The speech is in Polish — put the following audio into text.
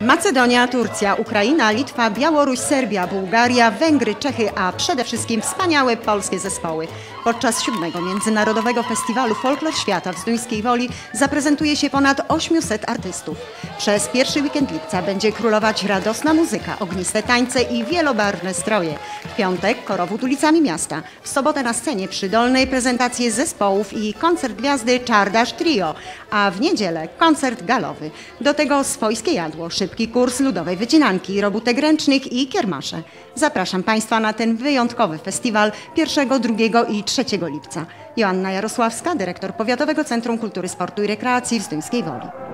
Macedonia, Turcja, Ukraina, Litwa, Białoruś, Serbia, Bułgaria, Węgry, Czechy, a przede wszystkim wspaniałe polskie zespoły. Podczas 7. Międzynarodowego Festiwalu Folklor Świata w Zduńskiej Woli zaprezentuje się ponad 800 artystów. Przez pierwszy weekend lipca będzie królować radosna muzyka, ogniste tańce i wielobarwne stroje. W piątek korowód ulicami miasta. W sobotę na scenie przy Dolnej prezentacje zespołów i koncert gwiazdy Czardasz Trio, a w niedzielę koncert galowy. Do tego swojskie jadło, szybki kurs ludowej wycinanki, robótek ręcznych i kiermasze. Zapraszam Państwa na ten wyjątkowy festiwal 1, 2 i 3 lipca. Joanna Jarosławska, dyrektor Powiatowego Centrum Kultury, Sportu i Rekreacji w Zduńskiej Woli.